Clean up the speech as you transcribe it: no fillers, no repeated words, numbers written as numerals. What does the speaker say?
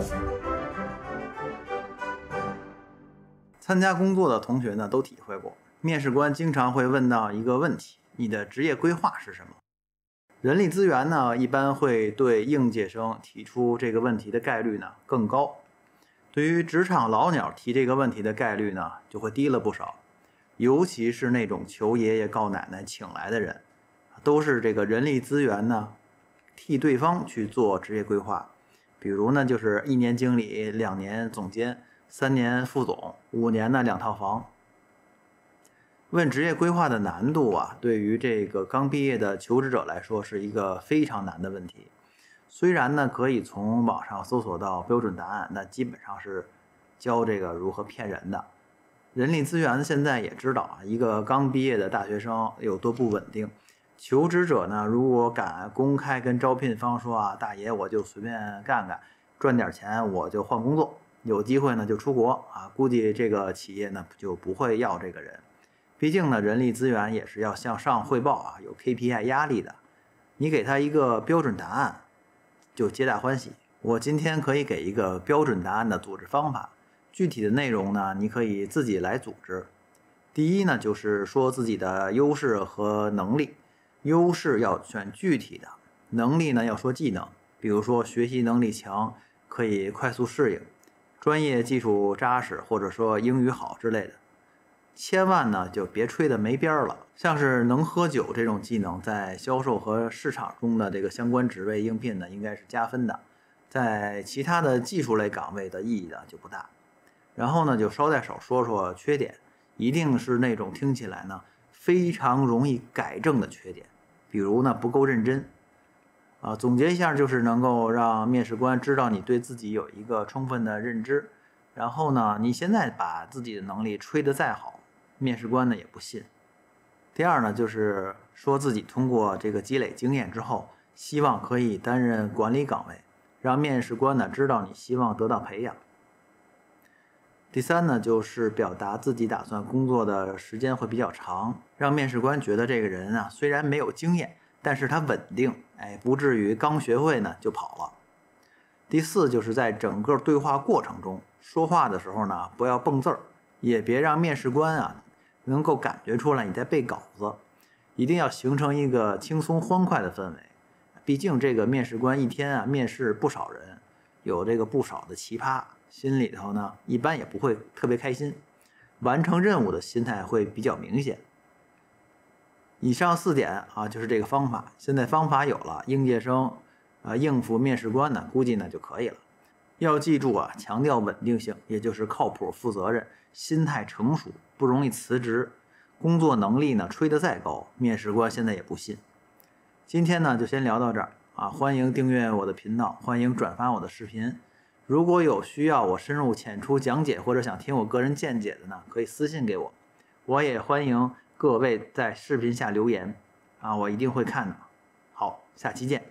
参加工作的同学呢都体会过，面试官经常会问到一个问题：你的职业规划是什么？人力资源呢一般会对应届生提出这个问题的概率呢更高，对于职场老鸟提这个问题的概率呢就会低了不少。尤其是那种求爷爷告奶奶请来的人，都是这个人力资源呢替对方去做职业规划。比如呢就是1年经理，2年总监，3年副总，5年呢2套房。问职业规划的难度啊，对于这个刚毕业的求职者来说是一个非常难的问题。虽然呢可以从网上搜索到标准答案，那基本上是教这个如何骗人的。人力资源现在也知道啊，一个刚毕业的大学生有多不稳定。求职者呢，如果敢公开跟招聘方说啊，大爷我就随便干干，赚点钱我就换工作，有机会呢就出国啊，估计这个企业呢就不会要这个人。毕竟呢，人力资源也是要向上汇报啊，有 KPI 压力的。你给他一个标准答案，就皆大欢喜。我今天可以给一个标准答案的组织方法，具体的内容呢，你可以自己来组织。第一呢，就是说自己的优势和能力。优势要选具体的，能力呢要说技能，比如说学习能力强，可以快速适应，专业技术扎实，或者说英语好之类的。千万呢就别吹得没边儿了，像是能喝酒这种技能，在销售和市场中的这个相关职位应聘呢，应该是加分的，在其他的技术类岗位的意义呢就不大。然后呢就捎带手说说缺点，一定是那种听起来呢非常容易改正的缺点，比如呢不够认真总结一下，就是能够让面试官知道你对自己有一个充分的认知。然后呢你现在把自己的能力吹得再好，面试官呢也不信。第二呢就是说自己通过这个积累经验之后，希望可以担任管理岗位，让面试官呢知道你希望得到培养。第三呢就是表达自己打算工作的时间会比较长，让面试官觉得这个人啊虽然没有经验，但是他稳定，不至于刚学会呢就跑了。第四就是在整个对话过程中，说话的时候呢不要蹦字儿，也别让面试官啊能够感觉出来你在背稿子，一定要形成一个轻松欢快的氛围。毕竟这个面试官一天啊面试不少人，有这个不少的奇葩，心里头呢一般也不会特别开心，完成任务的心态会比较明显。以上4点啊就是这个方法，现在方法有了，应届生应付面试官呢估计呢就可以了。要记住啊，强调稳定性，也就是靠谱、负责任，心态成熟，不容易辞职。工作能力呢吹得再高，面试官现在也不信。今天呢就先聊到这儿啊，欢迎订阅我的频道，欢迎转发我的视频。如果有需要我深入浅出讲解，或者想听我个人见解的呢，可以私信给我。我也欢迎各位在视频下留言啊，我一定会看的。好，下期见。